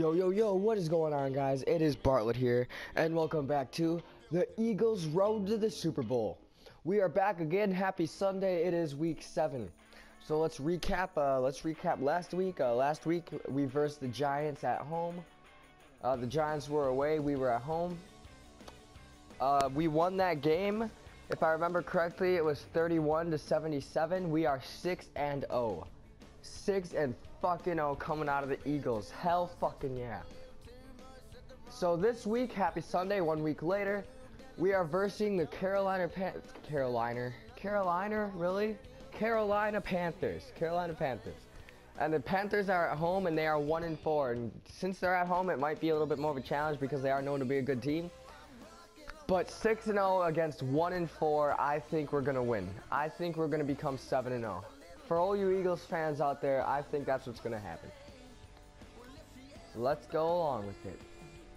Yo, what is going on, guys? It is Bartlett here, and welcome back to the Eagles Road to the Super Bowl. We are back again. Happy Sunday. It is week 7. So let's recap last week. Last week we versed the Giants at home. The Giants were away, we were at home. We won that game. If I remember correctly, it was 31-77. We are 6-0. 6-0 coming out of the Eagles. Hell fucking yeah. So this week, happy Sunday, 1 week later, we are versing the Carolina Panthers. And the Panthers are at home and they are 1-4. And since they're at home, it might be a little bit more of a challenge because they are known to be a good team. But 6-0 against 1-4, I think we're gonna win. I think we're gonna become 7-0. For all you Eagles fans out there, I think that's what's gonna happen. So let's go along with it.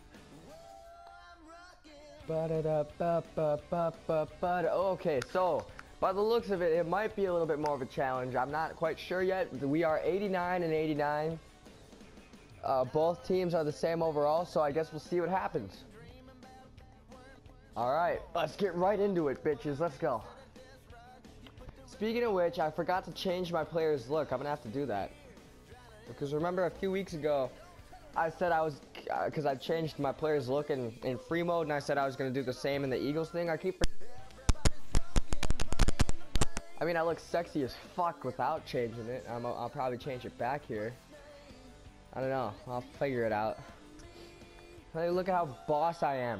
Okay, so by the looks of it, it might be a little bit more of a challenge. I'm not quite sure yet. We are 89-89. Both teams are the same overall, so I guess we'll see what happens. Alright, let's get right into it, bitches. Let's go. Speaking of which, I forgot to change my player's look. I'm gonna have to do that. Because remember a few weeks ago, I said I was, because I changed my player's look in free mode, and I said I was gonna do the same in the Eagles thing. I mean, I look sexy as fuck without changing it. I'll probably change it back here. I don't know. I'll figure it out. Hey, look at how boss I am.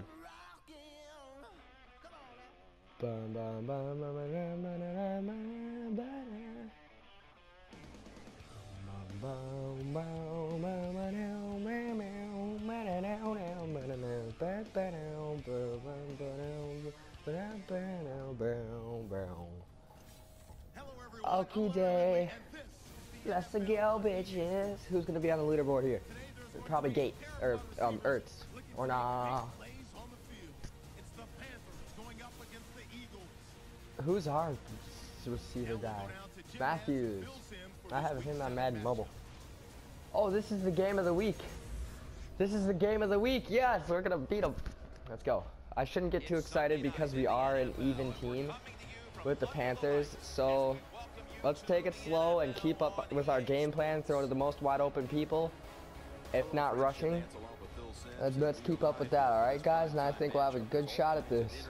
Okay, day. Let's go, bitches. Who's gonna be on the leaderboard here? Probably Gates or Ertz or nah. Who's our receiver guy? Matthews. I have him on Madden Mobile. Oh, this is the game of the week. This is the game of the week. Yes, we're gonna beat them. Let's go. I shouldn't get too excited because we are an even team with the Panthers. So let's take it slow and keep up with our game plan. Throw to the most wide open people, if not rushing. Let's keep up with that, all right, guys? And I think we'll have a good shot at this.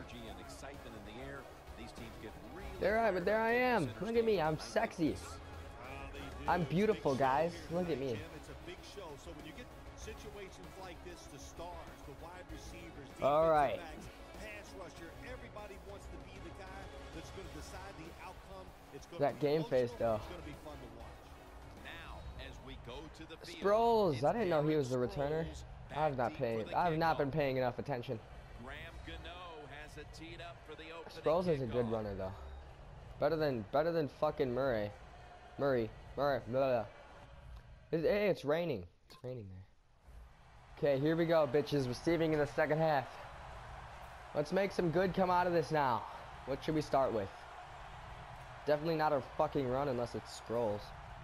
There I am. Look at me. I'm sexy. I'm beautiful, guys. Look at me. All right. That game face, though. Sproles. I didn't know he was the returner. I've not been paying enough attention. Sproles is a good runner, though. Better than fucking Murray. Murray. Blah, blah. Hey, it's raining. It's raining there. Okay, here we go, bitches. Receiving in the second half. Let's make some good come out of this now. What should we start with? Definitely not a fucking run unless it scrolls.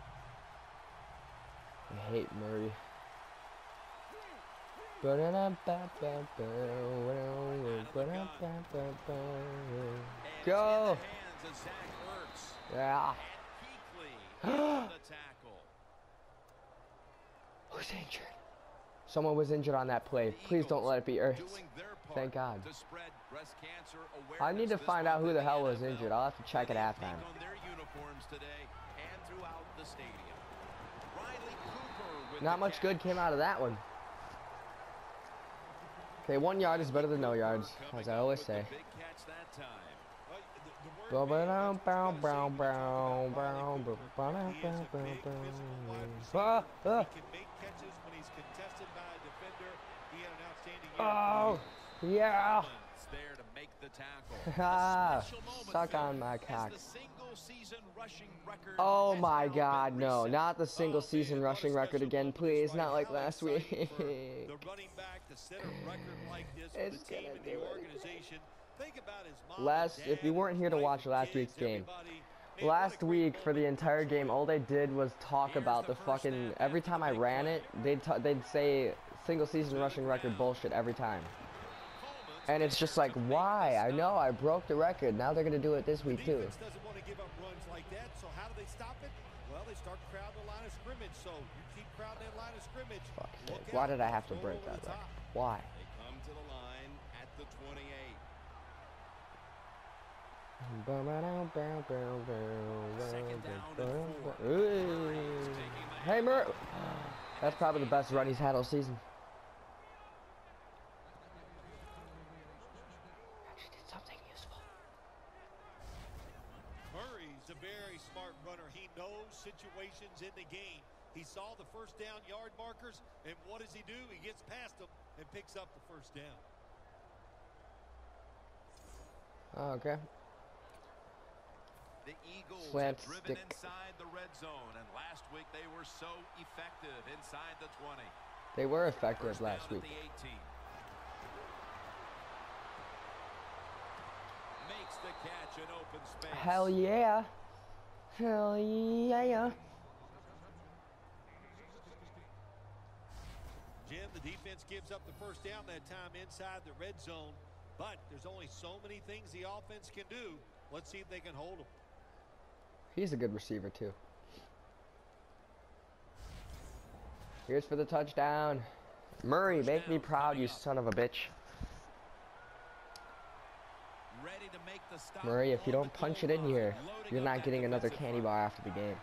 I hate Murray. Go! Yeah. Who's injured? Someone was injured on that play. Please don't let it be Ertz. Thank God. I need to find out who the hell was injured. I'll have to check at halftime. Not much good came out of that one. Okay, 1 yard is better than no yards, as I always say. Oh, yeah. Suck on my cock. Oh my God, no, not the single season rushing record again, please. Not like last week. It's gonna do it. If you weren't here to watch last week's game, Last week for the entire game, all they did was talk about the fucking. Every time I ran it, they'd say single season rushing record bullshit every time. And it's just like, why? I know I broke the record. Now they're gonna do it this week too. Doesn't want to give up runs like that. So how do they stop it? Well, they start crowding the line of scrimmage. So you keep crowding that line of scrimmage. Fuck's sake. Why did I have to break that record? Why? They come to the line at the 28. Hey, Murray. That's probably the best run he's had all season. Actually did something useful. Murray's a very smart runner. He knows situations in the game. He saw the first down yard markers, and what does he do? He gets past them and picks up the first down. Okay. The Eagles Slant have driven stick. inside the red zone, and last week they were so effective inside the 20. They were effective First last down week. at the 18. Makes the catch in open space. Hell yeah. Hell yeah. Jim, the defense gives up the first down that time inside the red zone, but there's only so many things the offense can do. Let's see if they can hold them. He's a good receiver too. Here's for the touchdown. Murray, make me proud, you son of a bitch. Ready to make the stop. Murray, if you don't punch it in here, you're not getting another candy bar after the game.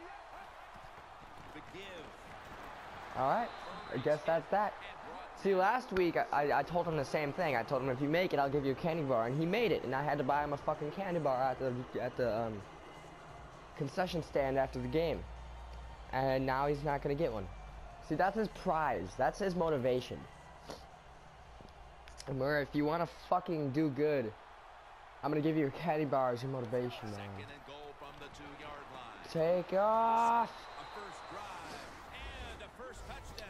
Alright, I guess that's that. See, last week, I told him the same thing. I told him, if you make it, I'll give you a candy bar. And he made it, and I had to buy him a fucking candy bar at the concession stand after the game. And now he's not going to get one. See, that's his prize. That's his motivation. And Murray, if you want to fucking do good, I'm going to give you a candy bar as your motivation, man. Second and goal from the 2-yard line. Take off! A first drive and a first touchdown.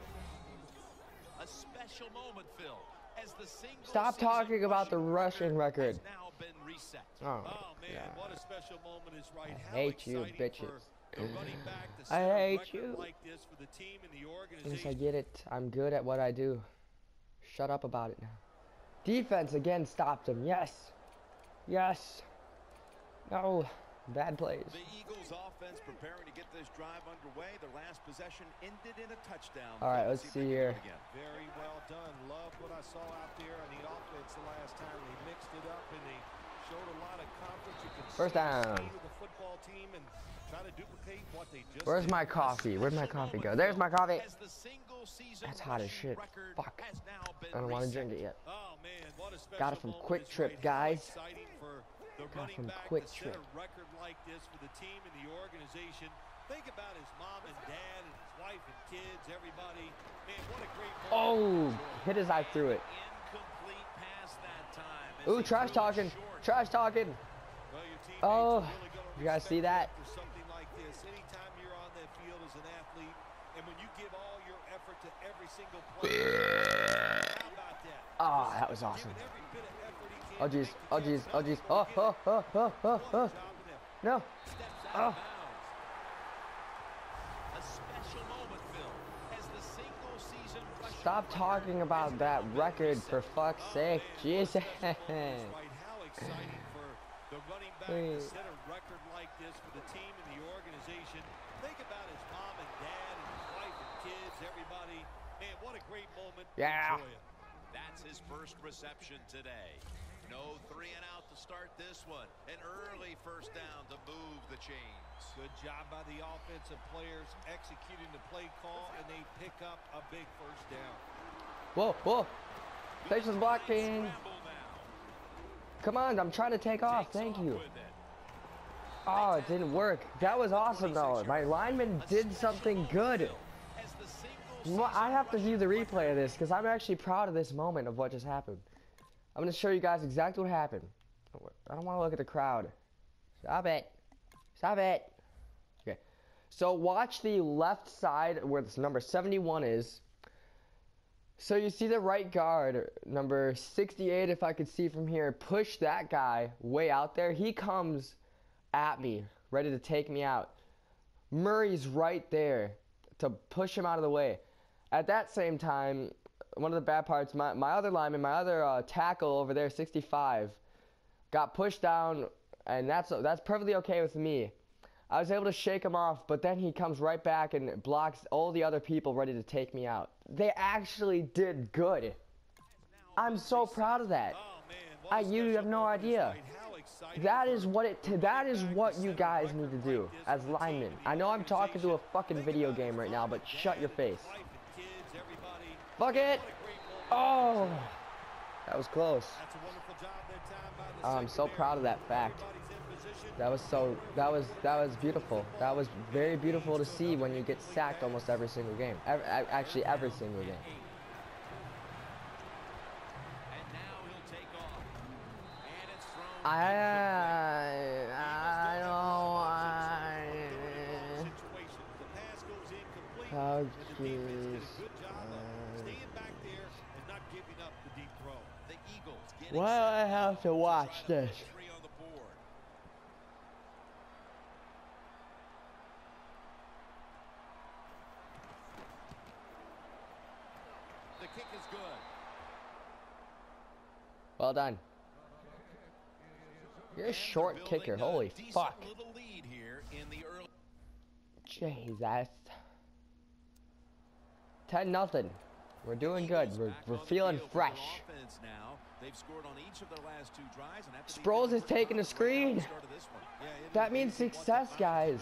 A special moment, Phil, as the single Stop talking about the rushing record. has now been reset. Oh, man, God. what a special moment is right. I How hate you, exciting bitches. for the running back to I set a hate record you. like this for the team and the Yes, organization. I get it. I'm good at what I do. Shut up about it now. Defense again stopped him. Yes. Yes. No. Bad plays. The Eagles offense preparing to get this drive underway. Their last possession ended in a touchdown. All right, let's see here. Very well done. Love what I saw out there on the offense the last time. They mixed it up and they showed a lot of confidence. You can First see down. the speed of the football team and try to duplicate what they just Where's did. my coffee? Where'd my coffee go? There's my coffee. As the single season That's hot as rushing shit. record Fuck. has now been I don't want to reset. drink it yet. Oh man, what a special Got it from moment Quick is Trip, right. How guys. exciting for the Got running from back Quick to set Trip. a record like this for the team and the organization. Think about his mom and dad and his wife and kids, everybody. Man, what a great moment. Oh, hit his eye through it. Incomplete pass that time. as Ooh, he trash threw it talking. short. Trash talking. Well, your teammates Oh, are really gonna you guys see respect that? you for something like this. Anytime you're on that field as an athlete, and when you give all your effort to every single play, how about that? Oh, that was awesome. Giving every bit of effort he can Oh, to jeez. make the Oh, catch. jeez. Oh, jeez. Not Oh, to oh, get it. oh, oh, oh, What a oh. job of them. No. Steps out Oh. of bounds. A special moment, Phil, as the single season rushing Stop record talking about has that now been record, for reset. fuck's sake. Man, Jesus. what a special moment is right. How exciting for the running back to Please. set a record like this for the team and the organization. Think about his mom and dad and his wife and kids, everybody. Man, what a great moment. Yeah. Enjoy it. That's his first reception today. No 3 and out to start this one. An early first down to move the chains. Good job by the offensive players executing the play call, and they pick up a big first down. Whoa, whoa. Thanks for blocking. Scramble now. Come on, I'm trying to take off. Takes Thank off you. with it. Oh, it didn't work. That was awesome, though. My lineman did something good. As the single Well, I have to view the replay of this because I'm actually proud of this moment of what just happened. I'm going to show you guys exactly what happened. I don't want to look at the crowd. Stop it. Stop it. Okay. So watch the left side where this number 71 is. So you see the right guard, number 68, if I could see from here, push that guy way out there. He comes at me ready to take me out. Murray's right there to push him out of the way. At that same time, one of the bad parts, my other lineman, my other tackle over there, 65, got pushed down, and that's perfectly okay with me. I was able to shake him off, but then he comes right back and blocks all the other people ready to take me out. They actually did good. I'm so proud of that. You have no idea. That is what you guys need to do as linemen. I know I'm talking to a fucking video game right now, but shut your face. Fuck it. Oh, that was close. I'm so proud of that fact. That was beautiful. That was very beautiful to see when you get sacked almost every single game. Actually, every single game. Oh, jeez. Why do I have to watch this? The kick is good. Well done. You're a short kicker. Holy fuck. Jesus. 10-0. We're doing good. We're feeling fresh. Sproles is taking the screen. That means success, guys.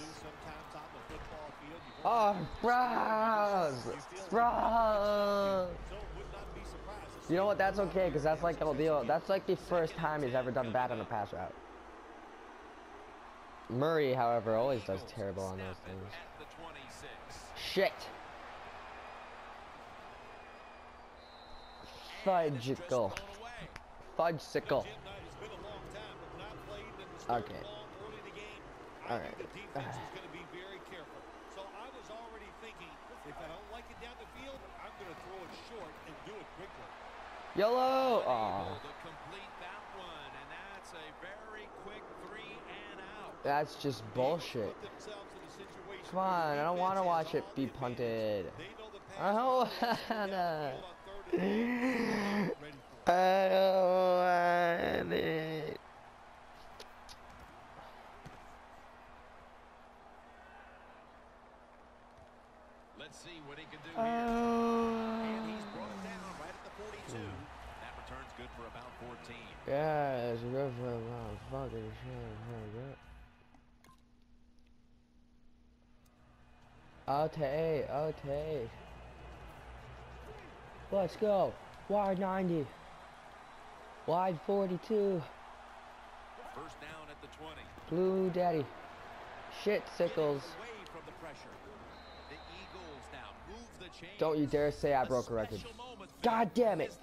Oh, Sproles. You know what? That's okay, because that's like that's like the first time he's ever done bad on a pass route. Murray, however, always does terrible on those things. Shit. Fudgicle. Fudgesicle. Okay. Alright. So I was already thinking, if I don't like it down the field, I'm going to throw it short and do it quickly. YOLO! Aw. That's just bullshit. Come on, I don't want to watch it be punted. I don't wanna. I don't want it. Let's see what he can do here. And he's brought it down right at the 42. That return's good for about 14. Yeah, it's good for about fucking shit. Okay. Let's go. Wide 90. Wide 42. First down at the 20. Blue daddy. Shit sickles. Don't you dare say I broke a record. God damn it.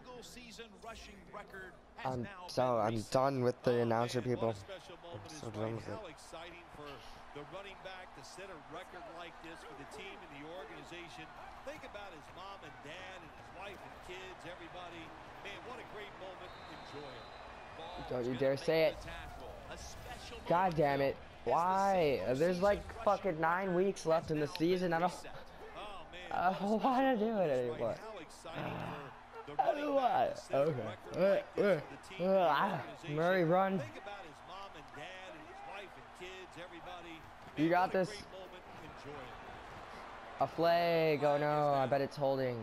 I'm done with the announcer people. I'm so done with it. The running back to set a record like this for the team and the organization. Think about his mom and dad and his wife and kids, everybody. Man, what a great moment. Enjoy it. Don't you dare say it. God damn it. Why? There's like fucking 9 weeks left in the season. I don't want to do it anymore. I don't want it. Okay. Murray, run. You got this. A flag. Oh no, I bet it's holding.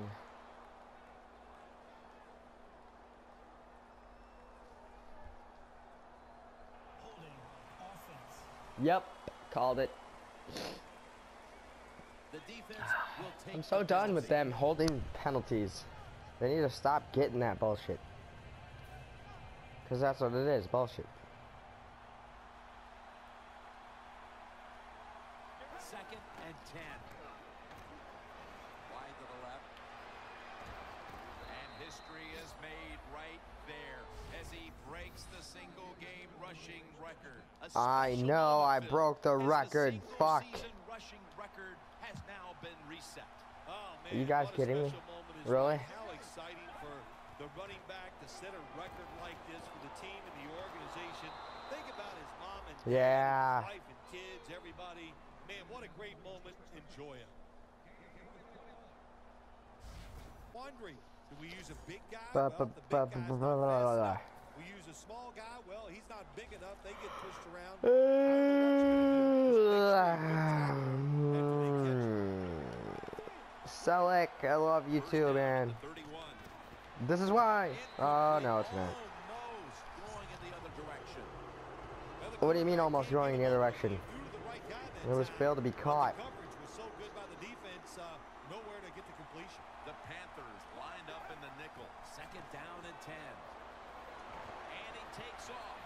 Yep, called it. I'm so done with them holding penalties. They need to stop getting that bullshit. Because that's what it is, bullshit. Second and 10. Wide to the left. And history is made right there as he breaks the single game rushing record. I know I broke the record. Fuck. Rushing record has now been reset. Oh, man, are you guys kidding me? Really? How exciting for the running back to set a record like this for the team and the organization. Think about his mom and dad, his wife and kids, everybody. Man, what a great moment. Enjoy it. Wondering, do we use a big guy? Well, the big guy's not fast enough. We use a small guy. Well, he's not big enough. They get pushed around. Selleck, I love you too, man. This is why. Oh, no, it's not. What do you mean almost going in the other direction? It was failed to be caught. Coverage was so good by the defense, nowhere to get the completion. The Panthers lined up in the nickel. 2nd down and 10. And he takes off.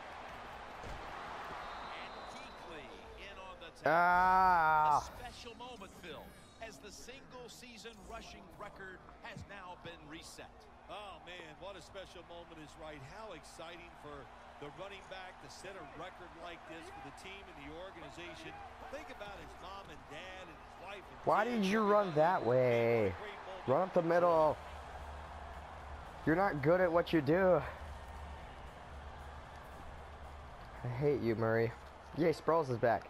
And Keekly in on the tackle. A special moment, Phil, as the single-season rushing record has now been reset. Oh, man, what a special moment is right. How exciting for the running back to set a record like this for the team and the organization. Think about his mom and dad and his wife and Why kids. did you run that way? Run up the middle. You're not good at what you do. I hate you, Murray. Yay, Sproles is back.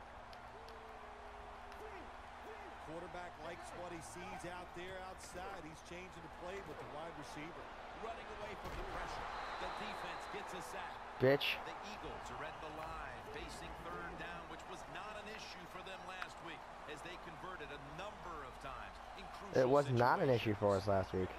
Quarterback likes what he sees out there outside. He's changing the play with the wide receiver. Running away from the pressure. The defense gets a sack. Bitch. The Eagles are at the line, facing 3rd down, which was not an issue for them last week as they converted a number of times in crucial It was not an situations. issue for us last week.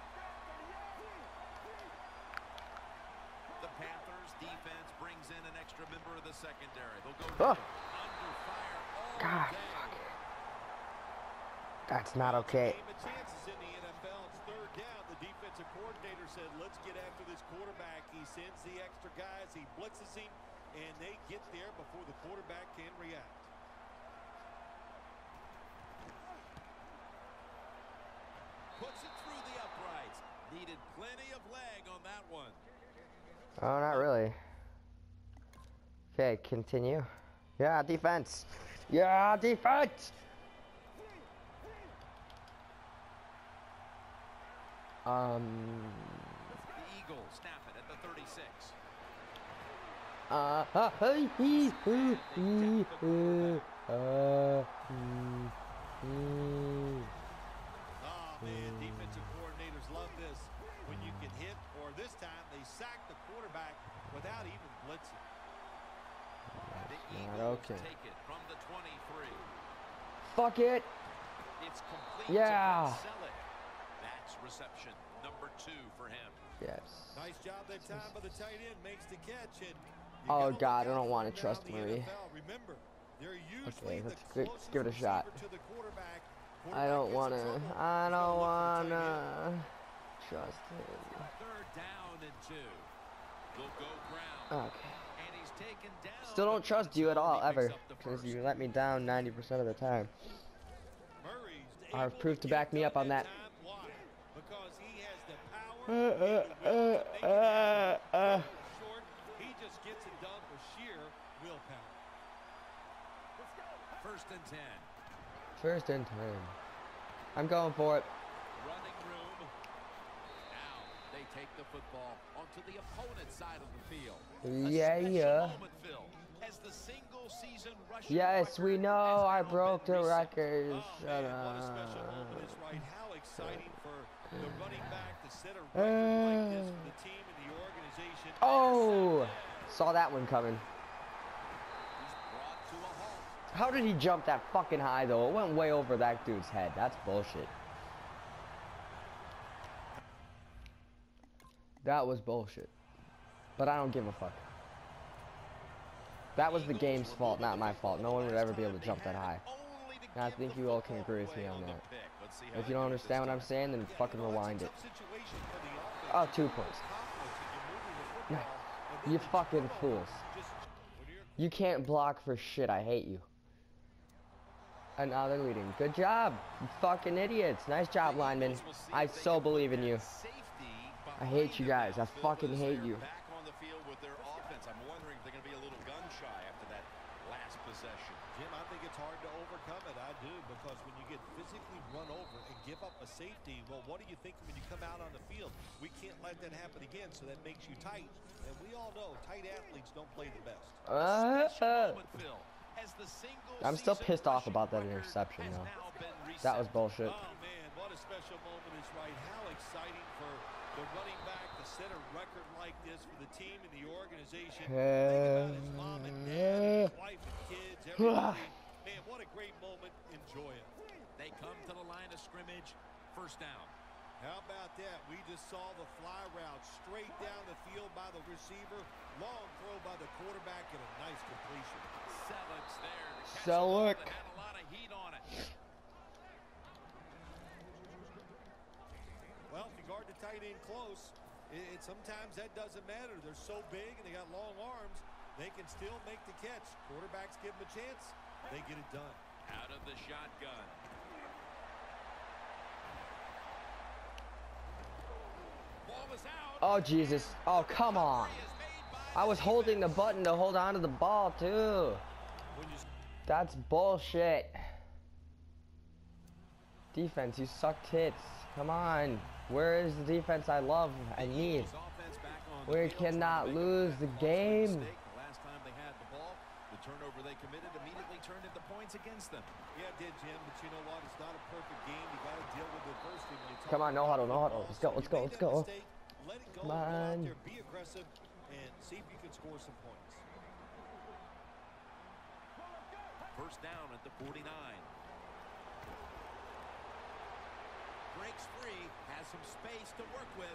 The Panthers defense brings in an extra member of the secondary. They'll go Oh. under fire all God, day. fuck. That's not okay. Game of chances in the NFL. It's 3rd down. The defensive coordinator said, let's get after this quarterback. He sends the extra guys. He blitzes him, and they get there before the quarterback can react. Puts it through the uprights. Needed plenty of leg on that one. Oh, not really. Okay, continue. Yeah, defense. Yeah, defense. The Eagles snap it at the 36. Oh, man, defensive coordinators love this. When you can hit, or this time they sack the quarterback without even blitzing. The Not Eagles okay. take it from the 23. Fuck it. It's complete. Yeah. To Selleck. That's reception number 2 for him. Yes. Nice job that time by the tight end. Makes the catch. And Oh, God, I don't want to trust Murray. Murray. Remember, they're usually Okay, the let's closest give it a shot. receiver to the quarterback. I don't Quarterback want gets in to. trouble. I He's don't gonna look want for the tight end. to trust him. 3rd down and 2. They'll go ground. Okay. And he's taken down. Still don't trust you at all, He picks ever. up the Because first. you let me down 90% of the time. Murray's I've able proof to get back it me done up on that. time. Why? Because he has the power and the will to make it happen. Short, he just gets it done with sheer willpower. 1st and 10. 1st and 10. I'm going for it. Running room. Now they take the football onto the opponent's side of the field. Yeah, yeah. Moment, Phil, as the single season rushing Yes, we record know has I now broke been the reset. record. Oh, Shut man, what a special up. moment is right. How exciting for the running back to set a record like this for the team and the organization. Oh! Saw that one coming. He's brought to a halt. How did he jump that fucking high, though? It went way over that dude's head. That's bullshit. That was bullshit. But I don't give a fuck. That was the game's fault, not my fault. No one would ever be able to jump that high. And I think you all can agree with me on that. If you don't understand what I'm saying, then fucking rewind it. Oh, 2 points. You fucking fools. You can't block for shit. I hate you. And now they're leading. Good job, you fucking idiots. Nice job, lineman. I so believe in you. I hate you guys. I fucking hate you. Back on the field with their offense. I'm wondering if they're going to be a little gun shy after that last possession. Jim, I think it's hard to overcome it. I do, because when you get physically run over and give up a safety, well, what do you think when you come out on the field? We can't let that happen again, so that makes you tight. And we all know tight athletes don't play the best. Special moment, Phil, as the single I'm still season pissed off rushing about that record interception, has though. now been That was reset. bullshit. Oh, man, what a special moment is right. How exciting for the running back to set a record like this for the team and the organization. Think about his mom and dad, and his wife and kids, everybody. Man, what a great moment. Enjoy it. They come to the line of scrimmage. First down. How about that? We just saw the fly route straight down the field by the receiver. Long throw by the quarterback and a nice completion. Selleck's there to catch Selleck. the ball that had a lot of heat on it. Well, if you guard the tight end close, sometimes that doesn't matter. They're so big and they got long arms, they can still make the catch. Quarterbacks give them a chance. They get it done. Out of the shotgun. Ball was out. Oh, Jesus. Oh, come on. I was holding the button to hold on to the ball, too. That's bullshit. Defense, you suck tits. Come on. Where is the defense I love, I need? We cannot lose the game. Last time they had the ball, the turnover they committed immediately turned into points against them. Yeah, it did, Jim, but you know what? It's not a perfect game. You got to deal with adversity when you talk. Come on, no huddle, no huddle. Let's go, let's go, let's go. Let it go. Come on. Go out there, be aggressive, and see if you can score some points. First down at the 49. Breaks free, has some space to work with.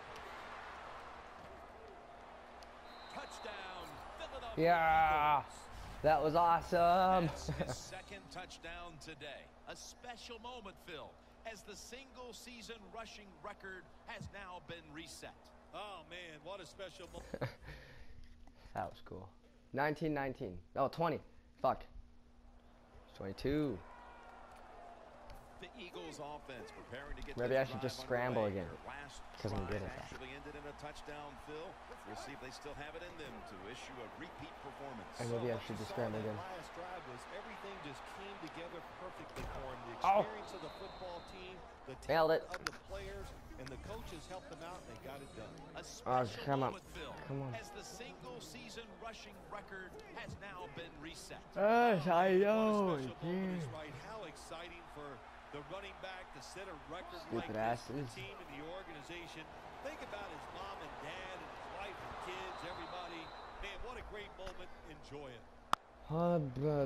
Touchdown, Philadelphia Yeah, Eagles. that was awesome. That's his second touchdown today. A special moment, Phil, as the single-season rushing record has now been reset. Oh, man, what a special moment. That was cool. 19-19. Oh, 20. Fuck. 22. The Eagles offense preparing to get Maybe this I should drive just scramble underway. again, Their last 'cause I'm good drive at that. actually ended in a touchdown, Phil. We'll see if they still have it in them to issue a repeat performance. And maybe I should just scramble again. Last drive was everything just came together perfectly for him. The Oh. experience of the football team, the Nailed talent it. of the players, and the coaches helped them out, and they got it done. A special come on. moment, Phil, Come on. as the single-season rushing record has now been reset. Yes, I know. What a special moment is right. How exciting for the running back to set a record like Stupid this for the asses. team and the organization. Think about his mom and dad and his wife and kids, everybody. Man, what a great moment. Enjoy it. What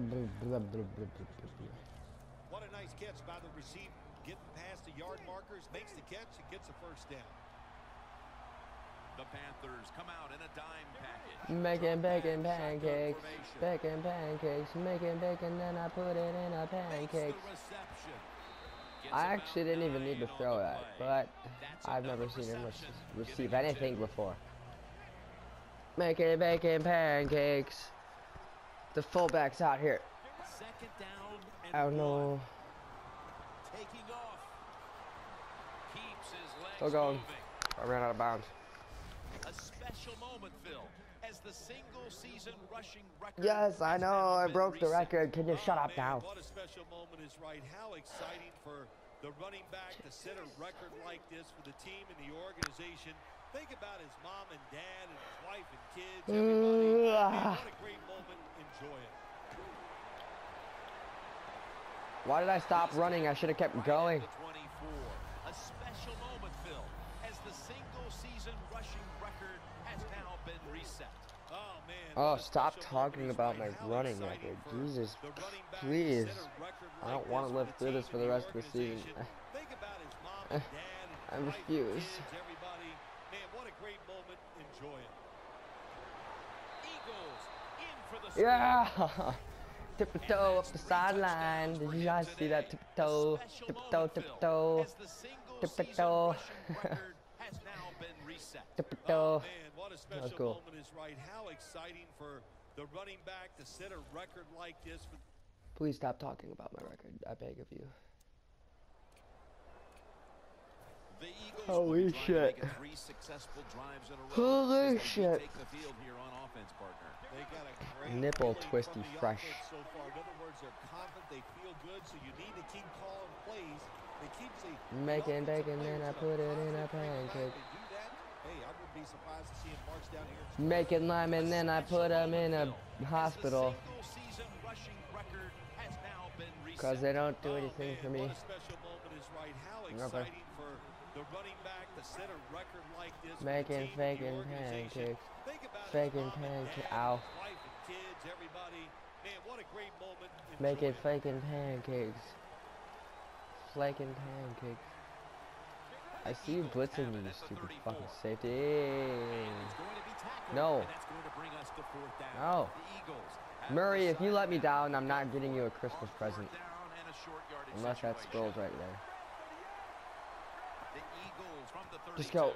a nice catch by the receiver. Getting past the yard markers, makes the catch, and gets a first down. The Panthers come out in a dime package. Making bacon Drop back, pancakes, shotgun formation. bacon pancakes, making bacon, then I put it in a Makes the pancake. reception. Gets I about actually didn't even need to 9 throw on the that, play. but That's I've another never seen him reception, receive giving him anything 2. before. Making bacon pancakes. The fullback's out here. Second down and I don't know. 1. Taking off. Keeps his legs Still going. moving. I ran out of bounds. A special moment, Phil, as the single-season rushing record. Yes, I has know. now I been broke the reset. record. Can you shut up Man, now? what a special moment is right. How exciting for the running back to set a record like this for the team and the organization. Think about his mom and dad and his wife and kids, everybody. Man, what a great moment. Enjoy it. Why did I stop running? I should have kept going. Right at the 24. A special moment, Phil, as the single-season rushing record has now been reset. Oh, man. Oh, what a stop special talking moment is about right. my How running exciting record. for Jesus, the running back to please. set a record I don't like want to this live through this team for and the rest of the season. organization. Think about his mom and dad and his I wife and refuse. kids, everybody. Man, what a great moment. Enjoy it. Eagles in for the Yeah! Tiptoe up the sideline. Did you guys see that tiptoe? Tiptoe, tiptoe. Tiptoe. Tiptoe. Man, what a That special was cool. moment is right. How exciting for the running back to set a record like this. Please stop talking about my record. I beg of you. The Eagles Holy will be trying to shit. make it 3 successful drives in a row Holy as they shit. Take the field here on offense, partner. They got a great Nipple feeling twisty from the fresh. offense so far. In other words, they're confident, they feel good, so you need to keep calling plays. It keeps the Making offensive bacon, then I players put it in a positive frame of mind. pancake. They do that, and Hey, I wouldn't be surprised to see him march down here and Making lime, and then I put him in a hospital. Because they don't do anything for me. What a special moment is right. How exciting for the running back to set a record like this. Making faking pancakes. Faking pancakes. Ow. Wife and kids, everybody. Man, what a great moment. Making faking pancakes. Flaking pancakes. I see you blitzing me, you stupid fucking safety. No. No. Murray, if you let me down, I'm not getting you a Christmas present. Unless that scrolls right there. Just go.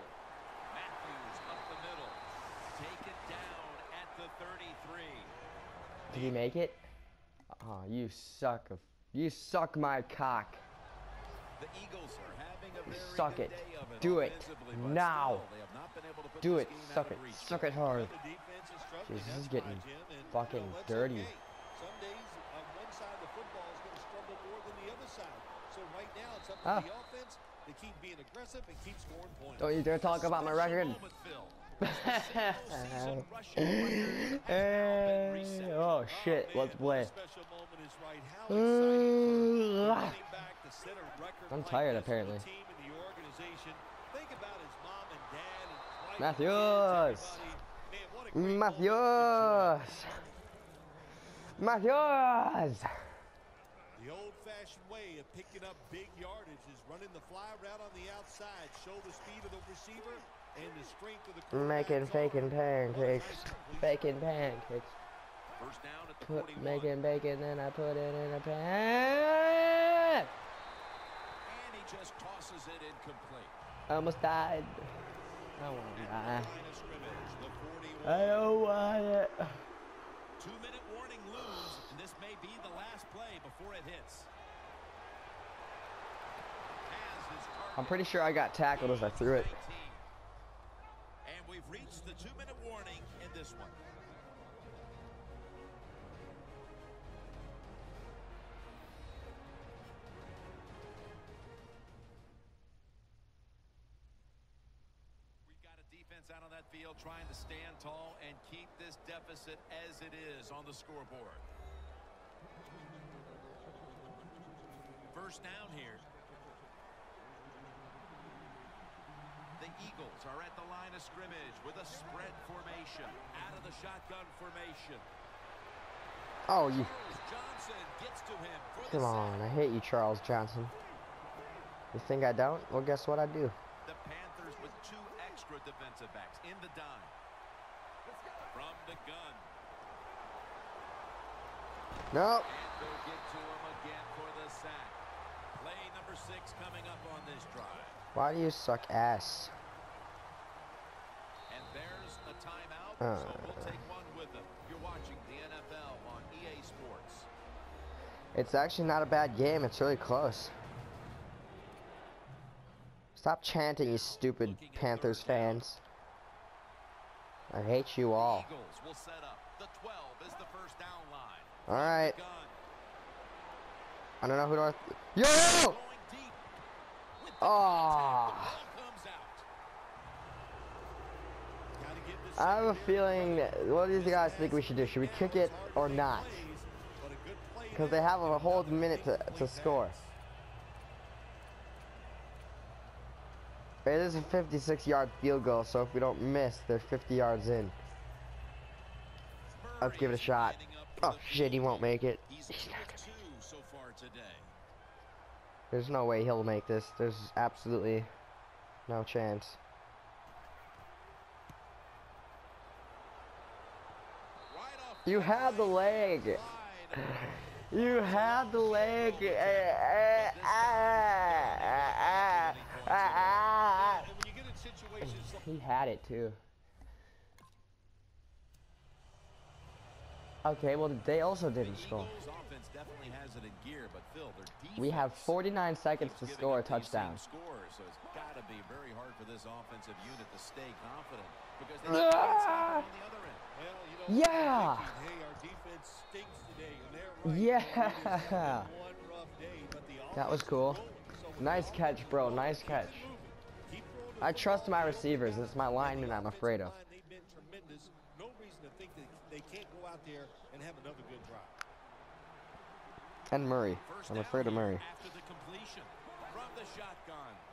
Did he make it? Oh, you suck. You suck my cock. The Eagles are having a very Suck good it. day of it Do it. offensively, but Now. still, they have not been able to put Do this it. game Suck out it. of reach. Suck it hard. The defense is struggling. Jeez, this is That's getting right, Jim. And, fucking that's dirty. okay. Some days one side of the football is going to struggle more than the other side. So right now it's up to the offense to keep being aggressive and keep scoring points. Don't you dare talk about my record. Oh shit, let's play. I'm tired apparently. Matthews! Matthews! Matthews! The old-fashioned way of picking up big yardage is running the fly route on the outside, show the speed of the receiver and the strength of the Making faking pancakes. Faking pancakes. First down at the 41. Making bacon, then I put it in a pan. And he just tosses it incomplete. I almost died. I don't want to die. I don't want it. 2-minute warning lose, and this may be the last play before it hits. I'm pretty sure I got tackled as I threw it. And we've reached the 2-minute warning in this one. We've got a defense out on that field trying to stand tall and keep this deficit as it is on the scoreboard. First down here. The Eagles are at the line of scrimmage with a spread formation. Out of the shotgun formation. Oh, you. Johnson gets to him for Come on, I hate you, Charles Johnson. You think I don't? Well, guess what I do. The Panthers with 2 extra defensive backs in the dime. From the gun. Nope. And they'll get to him again for the sack. Play number 6 coming up on this drive. Why do you suck ass? And there's a timeout, so we'll take one with them. You're watching the NFL on EA Sports. It's actually not a bad game. It's really close. Stop chanting, you stupid Panthers fans. I hate you all. Eagles will set up. The 12 is the first down line. All right. I don't know who do I... Yo! Oh. I have a feeling, what do you guys think we should do? Should we kick it or not? Because they have a whole minute to score. It is a 56-yard field goal, so if we don't miss, they're 50 yards in. Let's give it a shot. Oh shit, he won't make it. He's not gonna make it. There's no way he'll make this. There's absolutely no chance. You had the leg. You had the leg. He had it too. Okay, well they also didn't score. We have 49 seconds to score a touchdown. So it's got to be very hard for this offensive unit to stay confident because they on the other end. Well, you know, yeah. Hey, our defense stinks today, and they're right. Yeah. One rough day, but the That was cool. Nice catch, bro. Nice catch. Keep throwing the I trust my receivers. It's my lineman I'm afraid of. They've been tremendous. No reason to think that they can't go out there and have another good drive. And Murray. I'm afraid of Murray. After the completion from the shotgun.